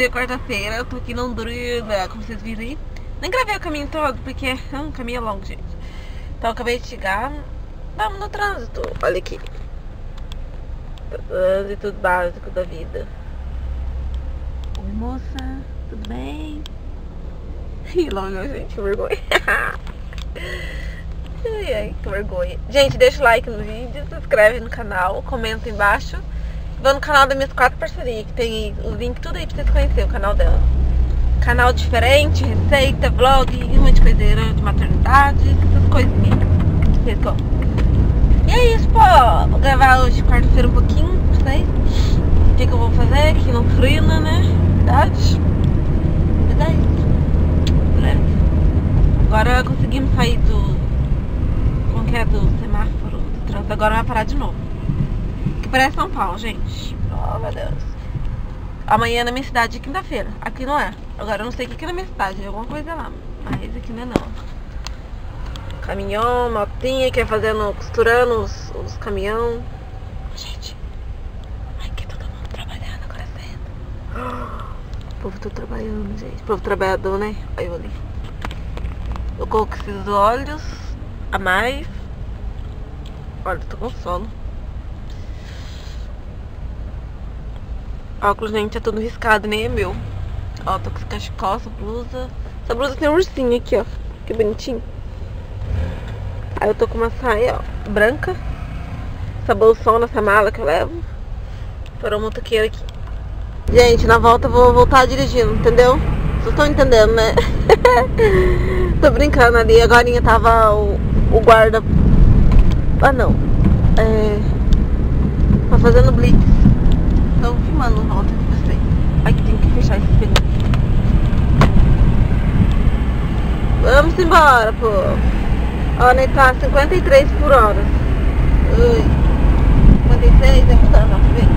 Hoje é quarta-feira, eu tô aqui em Londrina, como vocês viram aí. Nem gravei o caminho todo, porque o caminho é longo, gente. Então eu acabei de chegar. Vamos no trânsito, olha aqui. Trânsito básico da vida. Oi, moça, tudo bem? Ih, lá, meu, gente, que vergonha. Ai, que vergonha. Gente, deixa o like no vídeo, se inscreve no canal, comenta embaixo. Vou no canal das minhas 4 parcerias, que tem o link tudo aí pra vocês conhecerem o canal dela. Canal diferente, receita, vlog, um monte de coiseira de maternidade, essas coisinhas. E é isso, pô. Vou gravar hoje, quarta-feira, um pouquinho, não sei. O que eu vou fazer aqui no Londrina, né? Verdade. Mas é isso. Beleza. Agora conseguimos sair do... Como que é? Do semáforo, do trânsito. Agora vai parar de novo. Que parece São Paulo, gente. Oh, meu Deus. Amanhã na minha cidade é quinta-feira. Aqui não é. Agora eu não sei o que é na minha cidade. É alguma coisa lá. Mas aqui não é não. Caminhão, motinha que é fazendo, costurando os caminhão. Gente. Ai, que todo mundo trabalhando agora cedo. O povo tá trabalhando, gente. O povo trabalhador, né? Aí eu ali. Eu coloco esses olhos a mais. Olha, eu tô com sono. Óculos, gente, é tudo riscado, nem é meu. Ó, tô com esse cachecol, essa blusa. Essa blusa tem um ursinho aqui, ó. Que bonitinho. Aí eu tô com uma saia, ó, branca. Essa bolsona, essa mala que eu levo. Parou um motoqueiro aqui. Gente, na volta eu vou voltar dirigindo, entendeu? Vocês estão entendendo, né? Tô brincando ali. Agora tava o guarda... Ah, não. Tá fazendo blitz. Tô filmando em volta de vocês. Aqui tem que fechar esse pneu. Vamos embora, pô. Ó, né, tá 53 por hora. Ui. 56, é mudando,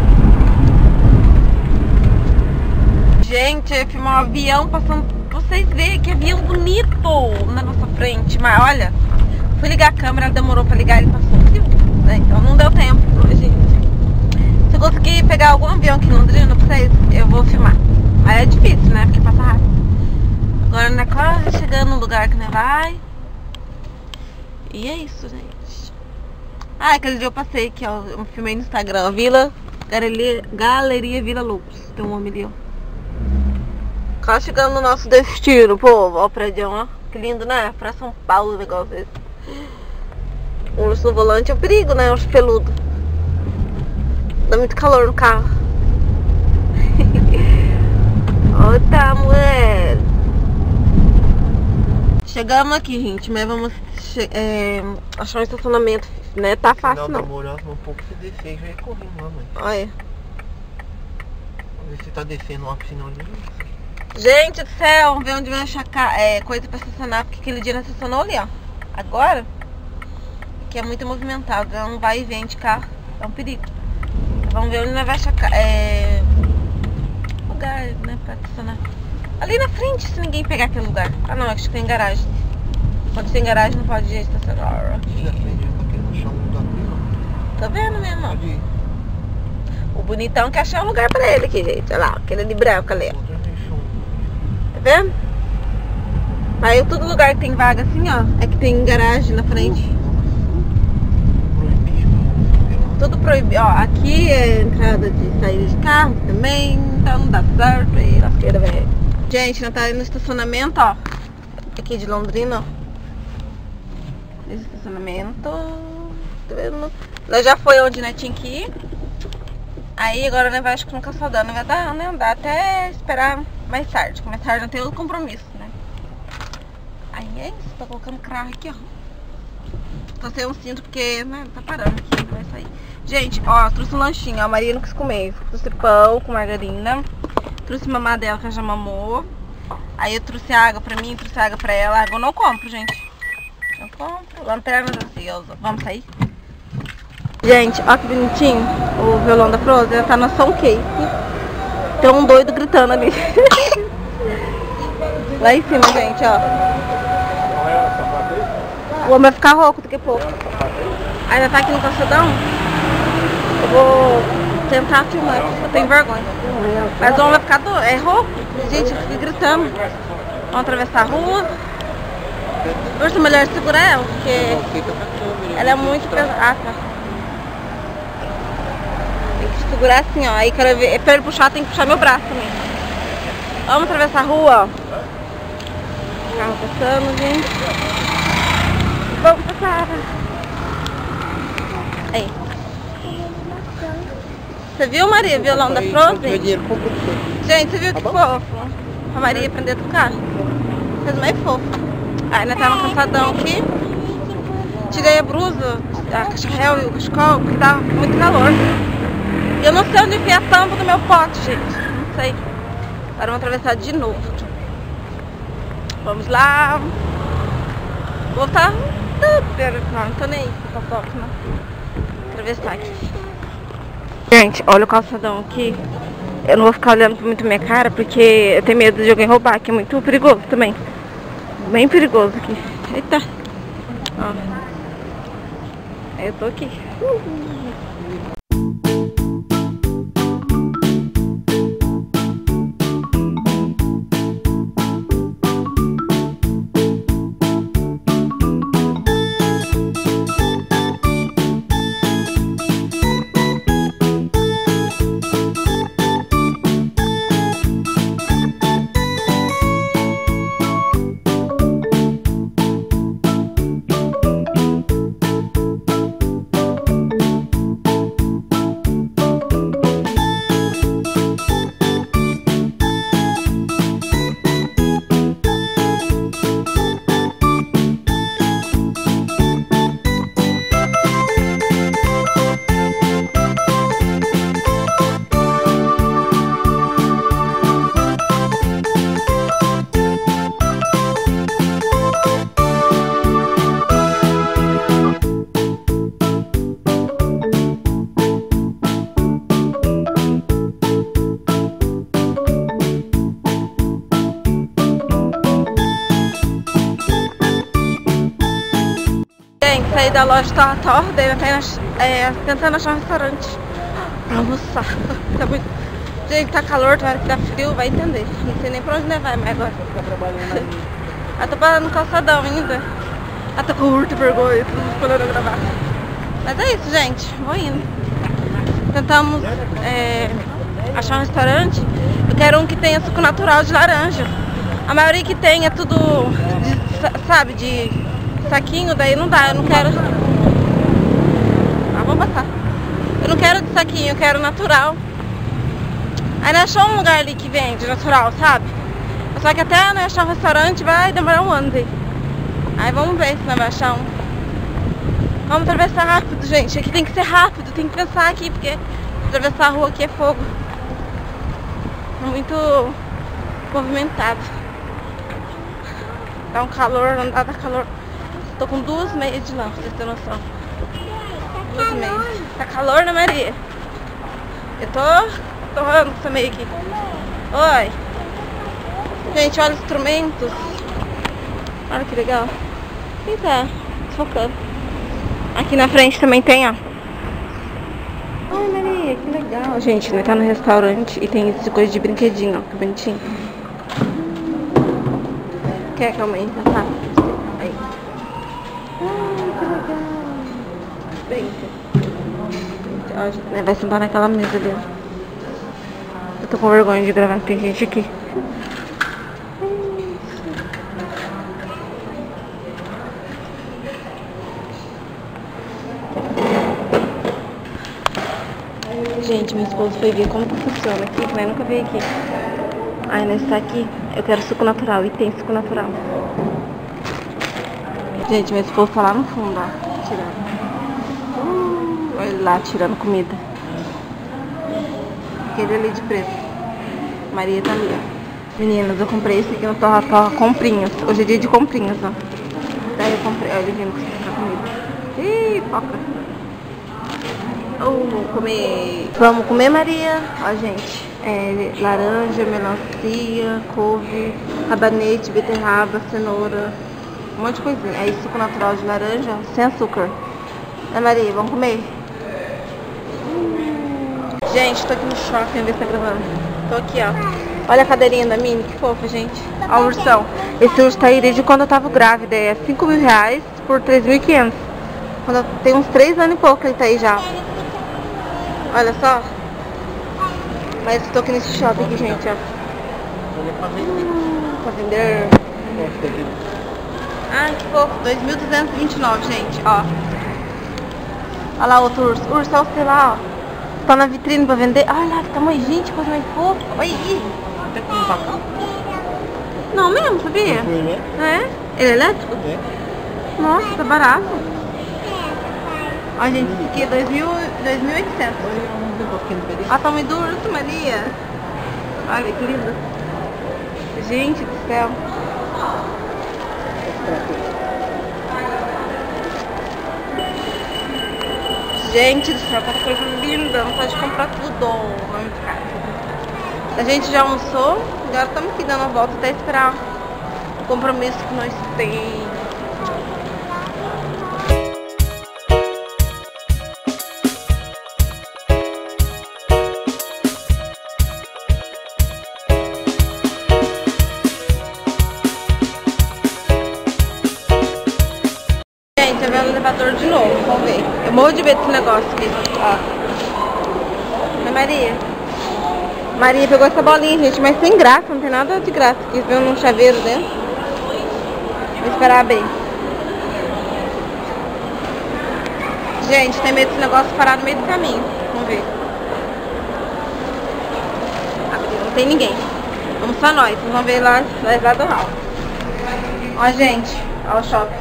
ó. Gente, eu ia filmar um avião passando. Pra vocês verem que avião bonito na nossa frente. Mas olha, fui ligar a câmera, demorou pra ligar, ele passou. Então não deu tempo, gente. Se eu conseguir pegar algum avião aqui em Londrina pra vocês, eu vou filmar. Mas é difícil, né? Porque passa rápido. Agora nós quase chegando no lugar que nós vai. E é isso, gente. Ah, aquele dia eu passei aqui, ó. Eu filmei no Instagram. Galeria Vila Lobos. Tem um homem ali, ó. Quase chegando no nosso destino, povo. Ó o prédio, ó. Que lindo, né? Pra São Paulo, o negócio desse. Um urso no volante é um perigo, né? Um urso peludo. Dá muito calor no carro. Olha, tá, mulher. Chegamos aqui, gente, mas vamos achar um estacionamento, né? Tá fácil, não. Um pouco se descer, já ia correndo lá, mãe. Olha. Vamos ver se tá descendo uma piscina ali. Gente do céu, vamos ver onde vai achar coisa pra estacionar, porque aquele dia nós estacionou ali, ó. Agora, que é muito movimentado, não vai e vem de carro, é um perigo. Vamos ver onde nós vai achar lugar, né, pra estacionar. Ali na frente, se ninguém pegar aquele lugar. Ah não, acho que tem garagem. Quando tem garagem não pode estacionar. Aqui na frente, aqui no chão, não tá aqui, ó. Tá vendo mesmo, ó? Pode ir. O bonitão quer achar um lugar pra ele aqui, gente. Olha lá, aquele de branco ali, ó. Tá vendo? Aí todo lugar que tem vaga assim, ó, é que tem garagem na frente. Tudo proibido, ó, aqui é entrada de saída de carro também, então não dá certo aí, lasqueira, velho. Gente, nós tá aí no estacionamento, ó, aqui de Londrina, ó. Esse estacionamento, tá vendo? Nós já foi onde nós tinha que ir. Aí agora nós vai, acho que no Calçadão, nós vai dar, né, andar até esperar mais tarde, porque mais tarde não tem outro compromisso, né. Aí é isso, tô colocando o carro aqui, ó. Tô sem um cinto porque, né, tá parando aqui, vai sair. Gente, ó, trouxe um lanchinho, ó, a Maria não quis comer. Trouxe pão com margarina. Trouxe mamar dela, que ela já mamou. Aí eu trouxe água pra mim, trouxe água pra ela. Água eu não compro, gente. Não compro. Lanternas acesas. Vamos sair? Gente, ó que bonitinho. O violão da Frozen tá na som cake. Tem um doido gritando ali. Lá em cima, gente, ó. O homem vai ficar rouco daqui a pouco. Ainda tá aqui no calçadão. Eu vou tentar filmar, eu tenho vergonha. Mas o homem vai ficar doido, é rouco. Gente, eu fico gritando. Vamos atravessar a rua. Hoje é melhor segurar ela, porque ela é muito pesada. Ah, tá. Tem que segurar assim, ó. Aí quero ver, pra ele puxar, tem que puxar meu braço também. Vamos atravessar a rua, ó. Carro passando, gente. Vamos passar. Aí. Você viu, Maria, o violão da Frozen? Gente, você viu que fofo? A Maria prender do carro. Fez mais fofo. Aí nós tá no calçadão aqui. Tirei a blusa, a cachorrel e o cachecol, porque tava muito calor. E eu não sei onde enfiar a tampa do meu pote, gente. Não sei. Agora vamos atravessar de novo. Vamos lá. Vou voltar. Não tô nem aí com a fofoca, não. Atravessar aqui. Gente, olha o calçadão aqui. Eu não vou ficar olhando muito minha cara, porque eu tenho medo de alguém roubar, que é muito perigoso também. Bem perigoso aqui. Eita. Ó. Eu tô aqui. Saí da loja Torra Torra, daí tentando achar um restaurante pra almoçar. Tá muito... Gente, tá calor, tá hora que dá frio, vai entender. Não sei nem pra onde vai mais agora. Eu tô parando no calçadão ainda. Eu tô com urto e vergonha, tô esperando eu gravar. Mas é isso, gente, vou indo. Tentamos achar um restaurante. Eu quero um que tenha suco natural de laranja. A maioria que tem é tudo, sabe, de saquinho, daí não dá, eu não quero. Ah, vamos passar. Eu não quero de saquinho, eu quero natural. Aí nós achamos um lugar ali que vende natural, sabe? Só que até nós achar um restaurante vai demorar um ano daí. Aí vamos ver se nós vamos achar um. Vamos atravessar rápido, gente. Aqui tem que ser rápido, tem que pensar aqui, porque atravessar a rua aqui é fogo. É muito movimentado. Dá um calor, não dá calor. Tô com 2 meias de lã, pra vocês terem noção. 2 meias. Tá calor, né, Maria? Eu tô rolando com essa meia aqui. Oi. Gente, olha os instrumentos. Olha que legal. Eita, desfocando. Aqui na frente também tem, ó. Ai, Maria, que legal. Gente, nós tá no restaurante e tem esse coisa de brinquedinho, ó, que bonitinho. Quer que eu aumente, tá? Aí. Que legal. Brinca. Vai sentar naquela mesa ali, ó. Eu tô com vergonha de gravar, tem gente aqui. Gente, meu esposo foi ver como que funciona aqui, que nós nunca veio aqui. Aí nós está aqui, eu quero suco natural, e tem suco natural. Gente, meu esposo tá lá no fundo, ó, tirando. Olha ele lá, tirando comida. Aquele ali de preto. Maria tá ali, ó. Meninas, eu comprei esse aqui no Torra Torra, comprinhas. Hoje é dia de comprinhas, ó. Daí eu comprei, olha ele vindo com comida. Ih, foca. Vamos comer, Maria. Ó, gente. Laranja, melancia, couve, rabanete, beterraba, cenoura. Um monte de coisinha. Aí suco natural de laranja, sem açúcar. Né, Maria? Vamos comer? Gente, tô aqui no shopping, ver se tá gravando. Tô aqui, ó. Olha a cadeirinha da Minnie, que fofa, gente. Ó o ursão. Esse urso tá aí desde quando eu tava grávida. É 5 mil reais por 3.500. Tem uns 3 anos e pouco que ele tá aí já. Olha só. Mas eu tô aqui nesse shopping aqui, gente, ó. Pra vender. Ah, que fofo. 2.229, gente, ó. Olha lá outro urso. Ursão, sei lá, ó. Tá na vitrine pra vender. Olha lá que tamanho, gente, coisa mais fofa. Olha aí. Não mesmo, sabia? É? Ele é elétrico? É. Nossa, tá barato. Ó, gente, esse aqui é 2.800. Olha o tamanho do urso, Maria. Olha que lindo. Gente do céu. Gente do céu, que coisa linda. Não pode comprar tudo. Não é muito caro. A gente já almoçou. Agora estamos aqui dando a volta até esperar o compromisso que nós temos. Gente, tá vendo o elevador de novo. Vamos ver. Eu morro de medo desse negócio aqui. Ó. Maria. Maria pegou essa bolinha, gente, mas sem graça, não tem nada de graça. Quis ver um chaveiro dentro. Vou esperar bem. Gente, tem medo desse negócio parar no meio do caminho. Vamos ver. Não tem ninguém. Vamos só nós. Vocês vão ver lá do hall. Ó, gente. Ó o shopping.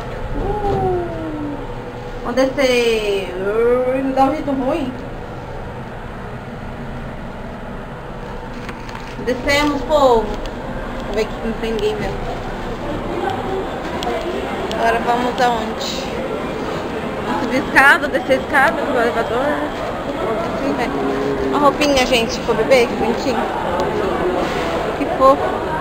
Vamos descer. Não dá um jeito ruim. Descemos, povo. Vamos ver que não tem ninguém mesmo. Agora vamos aonde? Vamos subir escada, descer escada do elevador. Assim, né? Uma roupinha, gente, pro bebê, que bonitinho. Que fofo.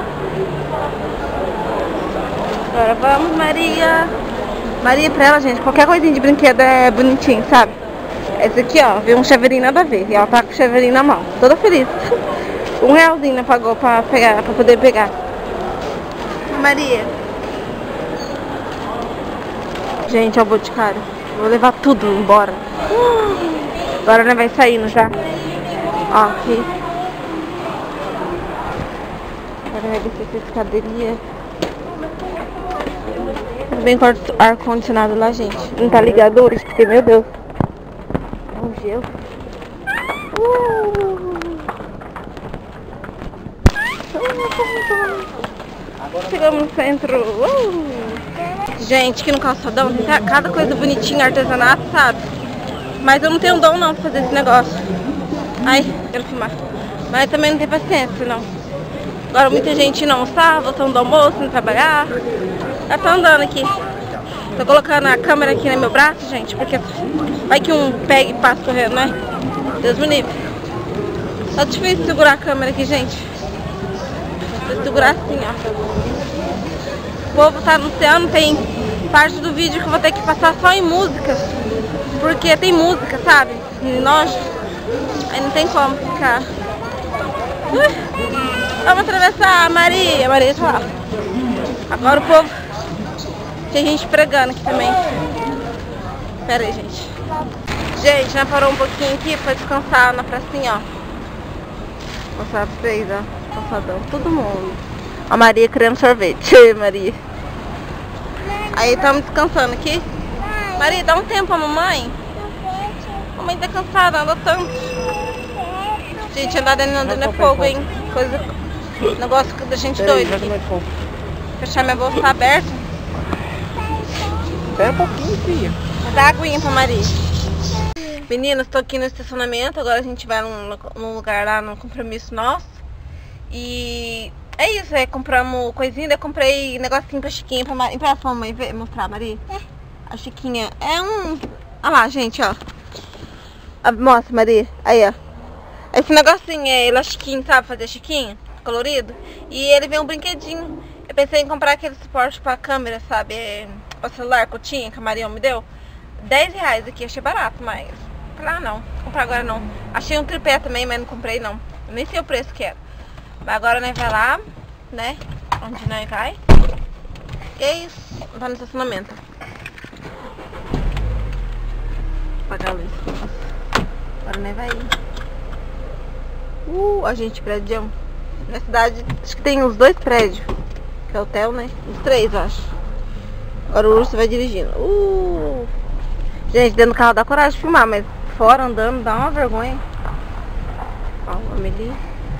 Agora vamos, Maria. Maria, pra ela, gente, qualquer coisinha de brinquedo é bonitinho, sabe? Esse aqui, ó, veio um chaveirinho nada a ver. E ela tá com o chaveirinho na mão. Toda feliz. R$1 ela pagou pra poder pegar. Maria. Gente, ó o Boticário. Vou levar tudo embora. Agora né, vai saindo já. Ó, aqui. Agora vai descer essa escaderia. Bem com ar-condicionado lá, gente. Não tá ligado hoje, porque, meu Deus. É um gelo. Chegamos no centro. Gente, aqui no calçadão tem cada coisa bonitinha, artesanato, sabe? Mas eu não tenho dom não pra fazer esse negócio. Ai, quero filmar. Mas também não tem paciência, não. Agora muita gente não está, voltando do almoço, não trabalhar. Já tá andando aqui. Tô colocando a câmera aqui no meu braço, gente, porque vai que um pega e passa correndo, né? Deus me livre. Tá difícil segurar a câmera aqui, gente. Vou segurar assim, ó. O povo tá anunciando, tem parte do vídeo que eu vou ter que passar só em música. Porque tem música, sabe? Nojo. Aí não tem como ficar. Vamos atravessar a Maria. A Maria tá lá. Agora o povo. Tem gente pregando aqui também. Pera aí, gente. Gente, já parou um pouquinho aqui pra descansar na pracinha, ó. Vou mostrar pra vocês, ó. Calçadão, todo mundo. A Maria querendo sorvete. Maria. Aí estamos descansando aqui. Maria, dá um tempo pra mamãe. Mamãe tá cansada, anda tanto. Gente, andar dentro é fogo, hein? Coisa. Negócio da gente doida. Fechar minha bolsa tá aberta. Espera um pouquinho, filha. Dá aguinha pra Maria. Meninas, tô aqui no estacionamento. Agora a gente vai num lugar lá, num compromisso nosso. E é isso, compramos coisinha. Eu comprei negocinho pra Chiquinha. Empresta pra mamãe ver, mostrar, Maria. A Chiquinha é um... Olha lá, gente, ó. Mostra, Maria. Aí, ó. Esse negocinho é elastiquinho, sabe? Fazer chiquinho, colorido. E ele vem um brinquedinho. Eu pensei em comprar aquele suporte pra câmera, sabe? O celular que eu tinha, que a Maria me deu. R$10 aqui, achei barato, mas comprar não. Vou comprar agora não. Achei um tripé também, mas não comprei não. Eu nem sei o preço que era. Mas agora nós vai lá, né? Onde nós vai. E é isso. Vai no estacionamento. Vou apagar a luz. Agora nós vai ir. A gente, prédio. Na cidade, acho que tem uns 2 prédios. Que é hotel, né? Uns 3, eu acho. Agora o urso vai dirigindo. Gente, dentro do carro dá coragem de filmar, mas fora andando dá uma vergonha. Ó, a Amelie.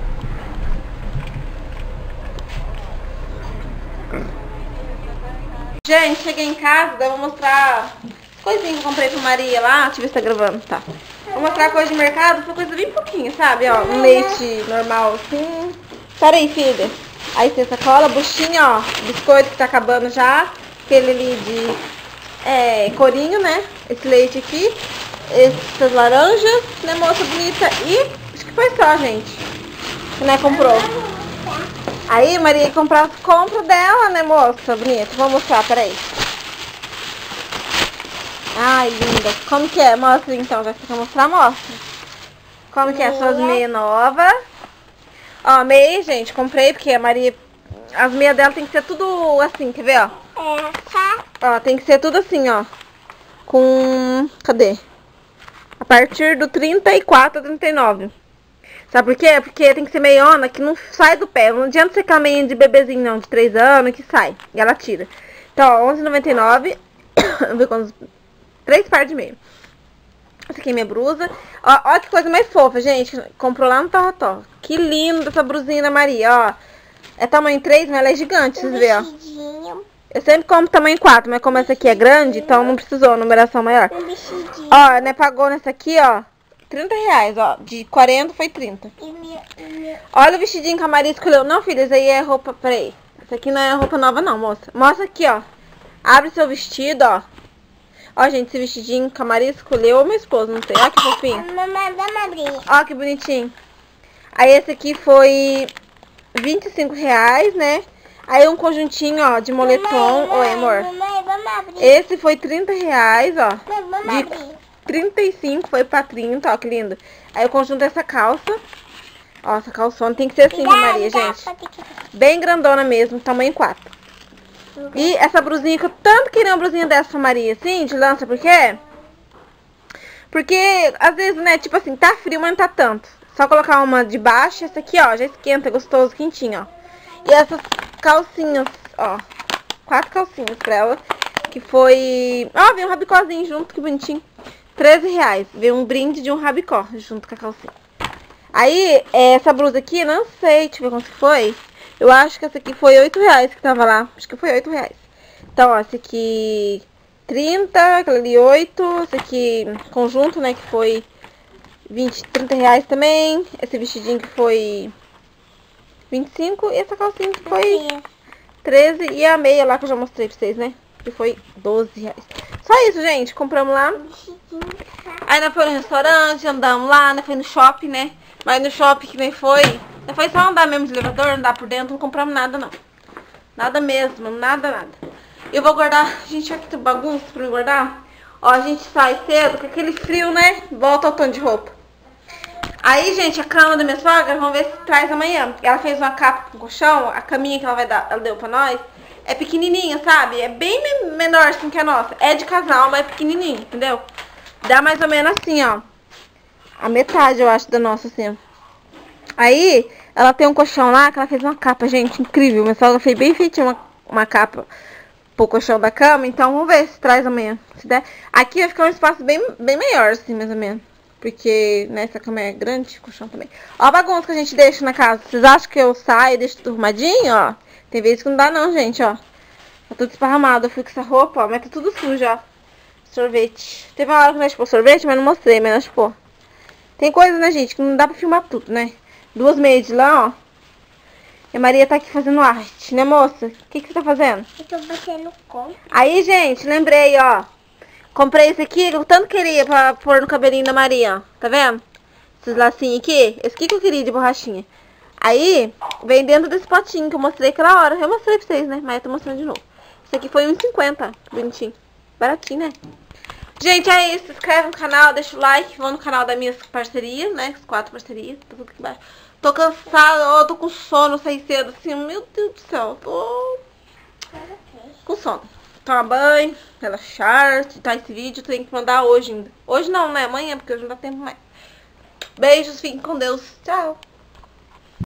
Gente, cheguei em casa, daí eu vou mostrar coisinha que eu comprei pra Maria lá. Deixa eu ver se tá gravando, tá. Vou mostrar coisa de mercado, foi coisa bem pouquinho, sabe? Ó, um leite normal assim. Pera aí, filha. Aí tem sacola, buchinha, ó. Biscoito que tá acabando já. Aquele ali de corinho, né? Esse leite aqui. Essas laranjas, né, moça bonita? E acho que foi só, gente. Que né, comprou. Aí, Maria ia comprar as compras dela, né, moça bonita? Vou mostrar, peraí. Ai, linda. Como que é? Mostra então, já que você quer mostrar, mostra. Como que é? Suas meias novas. Ó, meia, gente, comprei porque a Maria... As meias dela tem que ser tudo assim, quer ver, ó? Ó, tem que ser tudo assim, ó. Com... Cadê? A partir do 34 a 39. Sabe por quê? Porque tem que ser meiona que não sai do pé. Não adianta você ficar meia de bebezinho, não, de 3 anos, que sai. E ela tira. Então, ó, R$11,99. Vamos ver quantos... 3 pares de meia. Essa aqui é minha blusa. Ó que coisa mais fofa, gente. Comprou lá no Torrotó. Que linda essa blusinha da Maria, ó. É tamanho 3, mas ela é gigante, vocês verem, ó. Eu sempre compro tamanho 4, mas como essa aqui é grande, então não precisou, numeração maior. Ó, né, pagou nessa aqui, ó, R$30, ó. De 40 foi 30. Olha o vestidinho que a Maria escolheu. Não, filha, isso aí é roupa, peraí. Essa aqui não é roupa nova não, moça. Mostra aqui, ó. Abre seu vestido, ó. Ó, gente, esse vestidinho que a Maria escolheu, ou meu esposo, não sei. Ó, que fofinho. Ó, que bonitinho. Aí esse aqui foi R$25, né? Aí um conjuntinho, ó, de moletom. Oi, amor. Esse foi R$30, ó. De 35 foi pra 30, ó, que lindo. Aí o conjunto dessa calça. Ó, essa calçona tem que ser assim, Maria, gente. Bem grandona mesmo, tamanho 4. E essa blusinha que eu tanto queria uma blusinha dessa pra Maria, assim, de lança, por quê? Porque, às vezes, né, tipo assim, tá frio, mas não tá tanto. Só colocar uma de baixo, essa aqui, ó, já esquenta, gostoso, quentinho, ó. E essas calcinhas, ó, 4 calcinhas pra ela, que foi... Ó, veio um rabicózinho junto, que bonitinho. R$13. Veio um brinde de um rabicó junto com a calcinha. Aí, essa blusa aqui, não sei, deixa eu ver quanto foi. Eu acho que essa aqui foi R$8 que tava lá. Acho que foi R$8. Então, ó, essa aqui 30, aquela ali 8. Essa aqui conjunto, né, que foi 20, R$30 também. Esse vestidinho que foi 25. E essa calcinha que foi 13. E a meia lá que eu já mostrei pra vocês, né, que foi R$12. Só isso, gente. Compramos lá. Aí nós fomos no restaurante, andamos lá, nós fomos no shopping, né. Mas no shopping que nem foi... Foi só andar mesmo de elevador, andar por dentro, não compramos nada não. Nada mesmo, nada. Eu vou guardar, gente, olha que bagunça pra me guardar. Ó, a gente sai cedo, com aquele frio, né? Volta ao tanto de roupa. Aí, gente, a cama da minha sogra, vamos ver se traz amanhã. Ela fez uma capa com colchão, a caminha que ela vai dar, ela deu pra nós. É pequenininha, sabe? É bem menor assim que a nossa. É de casal, mas é pequenininha, entendeu? Dá mais ou menos assim, ó. A metade, eu acho, da nossa, assim, ó. Aí, ela tem um colchão lá que ela fez uma capa, gente, incrível. Minha sogra fez bem feitinho uma capa pro colchão da cama. Então, vamos ver se traz amanhã. Se der. Aqui vai ficar um espaço bem maior, assim, mais ou menos. Porque, né, essa cama é grande, o colchão também. Ó a bagunça que a gente deixa na casa. Vocês acham que eu saio e deixo tudo arrumadinho, ó? Tem vezes que não dá não, gente, ó. Tá tudo esparramado. Eu fui com essa roupa, ó, mas tá tudo sujo, ó. Sorvete. Teve uma hora que nós chupou sorvete, mas não mostrei, mas nós chupou. Tem coisa, né, gente, que não dá pra filmar tudo, né? 2 meias de lã, ó. E a Maria tá aqui fazendo arte, né, moça? O que você tá fazendo? Eu tô batendo com. Aí, gente, lembrei, ó. Comprei esse aqui, que eu tanto queria pra pôr no cabelinho da Maria, ó. Tá vendo? Esses lacinhos aqui. Esse aqui que eu queria de borrachinha. Aí, vem dentro desse potinho que eu mostrei aquela hora. Eu mostrei pra vocês, né? Mas eu tô mostrando de novo. Esse aqui foi R$1,50. Bonitinho. Baratinho, né? Gente, é isso. Se inscreve no canal, deixa o like. Vão no canal das minhas parcerias, né? As 4 parcerias. Tá tudo aqui embaixo. Tô cansada, ó, tô com sono, saí cedo assim. Meu Deus do céu, tô com sono. Tomar banho, relaxar, editar esse vídeo. Tenho que mandar hoje ainda. Hoje não, né? Amanhã, porque hoje não dá tempo mais. Beijos, fiquem com Deus. Tchau.